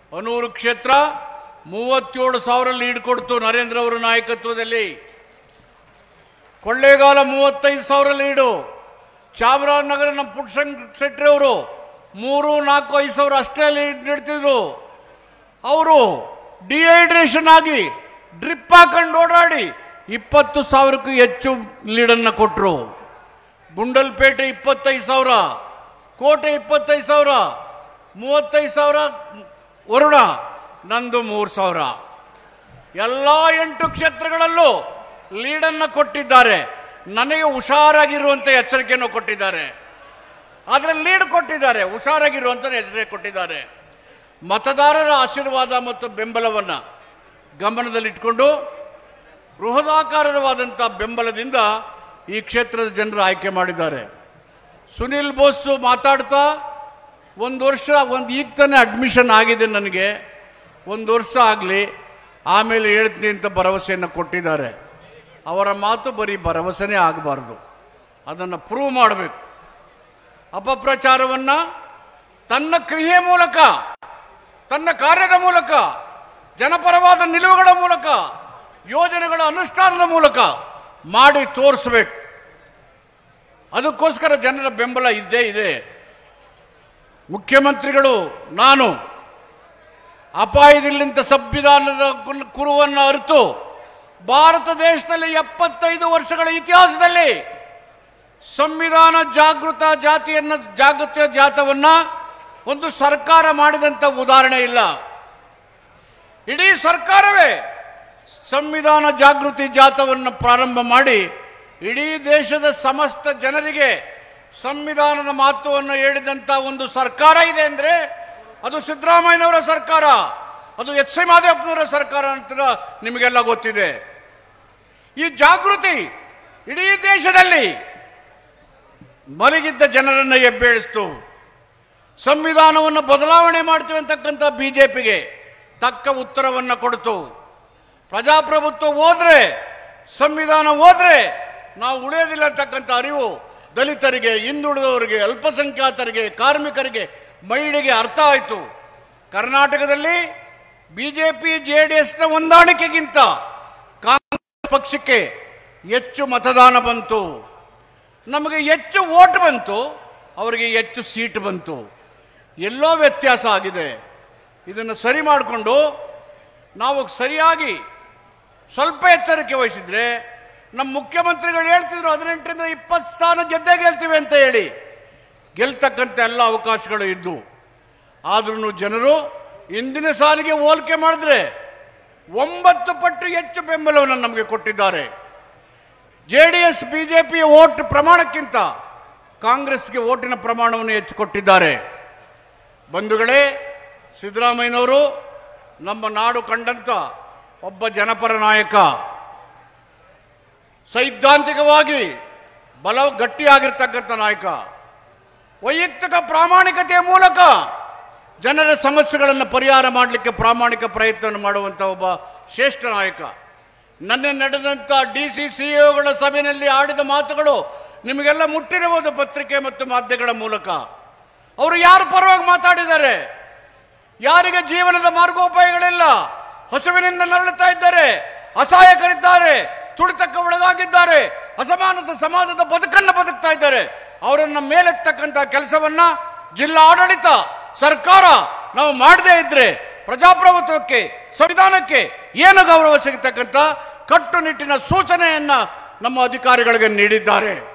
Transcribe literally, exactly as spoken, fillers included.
ಅನೂರು ಕ್ಷೇತ್ರ ಮೂವತ್ತೇಳು ಸಾವಿರ ಲೀಡ್ ಕೊಡ್ತು ನರೇಂದ್ರ ಅವರ ನಾಯಕತ್ವದಲ್ಲಿ. ಕೊಳ್ಳೇಗಾಲ ಮೂವತ್ತೈದು ಸಾವಿರ ಲೀಡು. ಚಾಮರಾಜನಗರ ನಮ್ಮ ಪುಟ್ಟಶಂಕರ ಶೆಟ್ಟಿ ಅವರು ಮೂರು ನಾಲ್ಕು ಐದು ಸಾವಿರ ಅಷ್ಟೇ ಲೀಡ್ ನೀಡ್ತಿದ್ರು. ಅವರು ಡಿಹೈಡ್ರೇಷನ್ ಆಗಿ ಡ್ರಿಪ್ ಹಾಕೊಂಡು ಓಡಾಡಿ ಇಪ್ಪತ್ತು ಸಾವಿರಕ್ಕೂ ಹೆಚ್ಚು ಲೀಡನ್ನು ಕೊಟ್ಟರು. ಗುಂಡಲ್ಪೇಟೆ ಇಪ್ಪತ್ತೈದು ಸಾವಿರ, ಕೋಟೆ ಇಪ್ಪತ್ತೈದು ಸಾವಿರ, ಮೂವತ್ತೈದು ಸಾವಿರ ವರುಣ, ನಂದು ಮೂರು ಸಾವಿರ. ಎಲ್ಲ ಎಂಟು ಕ್ಷೇತ್ರಗಳಲ್ಲೂ ಲೀಡನ್ನು ಕೊಟ್ಟಿದ್ದಾರೆ. ನನಗೆ ಹುಷಾರಾಗಿರುವಂಥ ಎಚ್ಚರಿಕೆಯನ್ನು ಕೊಟ್ಟಿದ್ದಾರೆ. ಆದರೆ ಲೀಡ್ ಕೊಟ್ಟಿದ್ದಾರೆ, ಹುಷಾರಾಗಿರುವಂಥ ಎಚ್ಚರಿಕೆ ಕೊಟ್ಟಿದ್ದಾರೆ. ಮತದಾರರ ಆಶೀರ್ವಾದ ಮತ್ತು ಬೆಂಬಲವನ್ನು ಗಮನದಲ್ಲಿಟ್ಟುಕೊಂಡು ಬೃಹದಾಕಾರವಾದಂಥ ಬೆಂಬಲದಿಂದ ಈ ಕ್ಷೇತ್ರದ ಜನರು ಆಯ್ಕೆ ಮಾಡಿದ್ದಾರೆ. ಸುನಿಲ್ ಬೋಸು ಮಾತಾಡ್ತಾ ಒಂದು ವರ್ಷ ಒಂದು ಈಗ ತಾನೇ ಅಡ್ಮಿಷನ್ ಆಗಿದೆ, ನನಗೆ ಒಂದು ವರ್ಷ ಆಗಲಿ ಆಮೇಲೆ ಹೇಳ್ತೀನಿ ಅಂತ ಭರವಸೆಯನ್ನು ಕೊಟ್ಟಿದ್ದಾರೆ. ಅವರ ಮಾತು ಬರೀ ಭರವಸೆನೇ ಆಗಬಾರ್ದು, ಅದನ್ನು ಪ್ರೂವ್ ಮಾಡಬೇಕು. ಅಪಪ್ರಚಾರವನ್ನು ತನ್ನ ಕ್ರಿಯೆ ಮೂಲಕ, ತನ್ನ ಕಾರ್ಯದ ಮೂಲಕ, ಜನಪರವಾದ ನಿಲುವುಗಳ ಮೂಲಕ, ಯೋಜನೆಗಳ ಅನುಷ್ಠಾನದ ಮೂಲಕ ಮಾಡಿ ತೋರಿಸಬೇಕು. ಅದಕ್ಕೋಸ್ಕರ ಜನರ ಬೆಂಬಲ ಇದ್ದೇ ಇದೆ. ಮುಖ್ಯಮಂತ್ರಿಗಳು ನಾನು ಅಪಾಯದಲ್ಲಿಂತ ಸಂವಿಧಾನದ ಕುರುವನ್ನು ಅರಿತು ಭಾರತ ದೇಶದಲ್ಲಿ ಎಪ್ಪತ್ತೈದು ವರ್ಷಗಳ ಇತಿಹಾಸದಲ್ಲಿ ಸಂವಿಧಾನ ಜಾಗೃತ ಜಾತಿಯನ್ನು ಜಾಗೃತ ಜಾತವನ್ನು ಒಂದು ಸರ್ಕಾರ ಮಾಡಿದಂಥ ಉದಾಹರಣೆ ಇಲ್ಲ. ಇಡೀ ಸರ್ಕಾರವೇ ಸಂವಿಧಾನ ಜಾಗೃತಿ ಜಾಥವನ್ನು ಪ್ರಾರಂಭ ಮಾಡಿ ಇಡೀ ದೇಶದ ಸಮಸ್ತ ಜನರಿಗೆ ಸಂವಿಧಾನದ ಮಹತ್ವವನ್ನು ಹೇಳಿದಂಥ ಒಂದು ಸರ್ಕಾರ ಇದೆ ಅಂದರೆ ಅದು ಸಿದ್ದರಾಮಯ್ಯನವರ ಸರ್ಕಾರ, ಅದು ಎಚ್ ಸಿ ಮಾದೇವಪ್ಪನವರ ಸರ್ಕಾರ ಅಂತ ನಿಮಗೆಲ್ಲ ಗೊತ್ತಿದೆ. ಈ ಜಾಗೃತಿ ಇಡೀ ದೇಶದಲ್ಲಿ ಮಲಗಿದ್ದ ಜನರನ್ನು ಎಬ್ಬೇಳಿಸ್ತು. ಸಂವಿಧಾನವನ್ನು ಬದಲಾವಣೆ ಮಾಡ್ತೀವಿ ಅಂತಕ್ಕಂಥ ಬಿ ಜೆ ಪಿಗೆ ತಕ್ಕ ಉತ್ತರವನ್ನು ಕೊಡ್ತು. ಪ್ರಜಾಪ್ರಭುತ್ವ ಹೋದ್ರೆ, ಸಂವಿಧಾನ ಹೋದ್ರೆ ನಾವು ಉಳಿಯೋದಿಲ್ಲ ಅಂತಕ್ಕಂಥ ಅರಿವು ದಲಿತರಿಗೆ, ಹಿಂದುಳಿದವರಿಗೆ, ಅಲ್ಪಸಂಖ್ಯಾತರಿಗೆ, ಕಾರ್ಮಿಕರಿಗೆ, ಮಹಿಳೆಗೆ ಅರ್ಥ ಆಯಿತು. ಕರ್ನಾಟಕದಲ್ಲಿ B J P J D ಎಸ್ನ ಹೊಂದಾಣಿಕೆಗಿಂತ ಕಾಂಗ್ರೆಸ್ ಪಕ್ಷಕ್ಕೆ ಹೆಚ್ಚು ಮತದಾನ ಬಂತು. ನಮಗೆ ಹೆಚ್ಚು ವೋಟ್ ಬಂತು, ಅವರಿಗೆ ಹೆಚ್ಚು ಸೀಟ್ ಬಂತು. ಎಲ್ಲೋ ವ್ಯತ್ಯಾಸ ಆಗಿದೆ. ಇದನ್ನು ಸರಿ ಮಾಡಿಕೊಂಡು ನಾವು ಸರಿಯಾಗಿ ಸ್ವಲ್ಪ ಎಚ್ಚರಿಕೆ ವಹಿಸಿದ್ರೆ, ನಮ್ಮ ಮುಖ್ಯಮಂತ್ರಿಗಳು ಹೇಳ್ತಿದ್ರು ಹದಿನೆಂಟರಿಂದ ಇಪ್ಪತ್ತು ಸ್ಥಾನ ಗೆದ್ದೇ ಗೆಲ್ತೀವಿ ಅಂತ ಹೇಳಿ, ಗೆಲ್ತಕ್ಕಂಥ ಎಲ್ಲ ಅವಕಾಶಗಳು ಇದ್ದು. ಆದ್ರೂ ಜನರು ಇಂದಿನ ಸಾಲಿಗೆ ಹೋಲಿಕೆ ಮಾಡಿದ್ರೆ ಒಂಬತ್ತು ಪಟ್ಟು ಹೆಚ್ಚು ಬೆಂಬಲವನ್ನು ನಮಗೆ ಕೊಟ್ಟಿದ್ದಾರೆ. J D S B J ಪಿಯ ವೋಟ್ ಪ್ರಮಾಣಕ್ಕಿಂತ ಕಾಂಗ್ರೆಸ್ಗೆ ವೋಟಿನ ಪ್ರಮಾಣವನ್ನು ಹೆಚ್ಚು ಕೊಟ್ಟಿದ್ದಾರೆ. ಬಂಧುಗಳೇ, ಸಿದ್ದರಾಮಯ್ಯನವರು ನಮ್ಮ ನಾಡು ಕಂಡಂಥ ಒಬ್ಬ ಜನಪರ ನಾಯಕ. ಸೈದ್ಧಾಂತಿಕವಾಗಿ ಬಲ ಗಟ್ಟಿಯಾಗಿರ್ತಕ್ಕಂಥ ನಾಯಕ. ವೈಯಕ್ತಿಕ ಪ್ರಾಮಾಣಿಕತೆಯ ಮೂಲಕ ಜನರ ಸಮಸ್ಯೆಗಳನ್ನು ಪರಿಹಾರ ಮಾಡಲಿಕ್ಕೆ ಪ್ರಾಮಾಣಿಕ ಪ್ರಯತ್ನವನ್ನು ಮಾಡುವಂಥ ಒಬ್ಬ ಶ್ರೇಷ್ಠ ನಾಯಕ. ನನ್ನೆ ನಡೆದಂಥ ಡಿ ಸಿ ಸಿ ಒಗಳ ಸಭೆಯಲ್ಲಿ ಆಡಿದ ಮಾತುಗಳು ನಿಮಗೆಲ್ಲ ಮುಟ್ಟಿರಬಹುದು ಪತ್ರಿಕೆ ಮತ್ತು ಮಾಧ್ಯಮಗಳ ಮೂಲಕ. ಅವರು ಯಾರ ಪರವಾಗಿ ಮಾತಾಡಿದ್ದಾರೆ? ಯಾರಿಗೆ ಜೀವನದ ಮಾರ್ಗೋಪಾಯಗಳಿಲ್ಲ, ಹಸುವಿನಿಂದ ನರಳುತ್ತಾ ಇದ್ದಾರೆ, ಅಸಹಾಯಕರಿದ್ದಾರೆ, ತುಳಿತಕ್ಕೆ ಒಳಗಾಗಿದ್ದಾರೆ, ಅಸಮಾನತ ಸಮಾಜದ ಬದುಕನ್ನು ಬದುಕ್ತಾ ಇದ್ದಾರೆ. ಅವರನ್ನು ಮೇಲೆತ್ತಕ್ಕಂಥ ಕೆಲಸವನ್ನ ಜಿಲ್ಲಾ ಆಡಳಿತ, ಸರ್ಕಾರ ನಾವು ಮಾಡದೇ ಇದ್ರೆ ಪ್ರಜಾಪ್ರಭುತ್ವಕ್ಕೆ, ಸಂವಿಧಾನಕ್ಕೆ ಏನು ಗೌರವ ಸಿಗತಕ್ಕಂಥ ಕಟ್ಟುನಿಟ್ಟಿನ ಸೂಚನೆಯನ್ನ ನಮ್ಮ ಅಧಿಕಾರಿಗಳಿಗೆ ನೀಡಿದ್ದಾರೆ.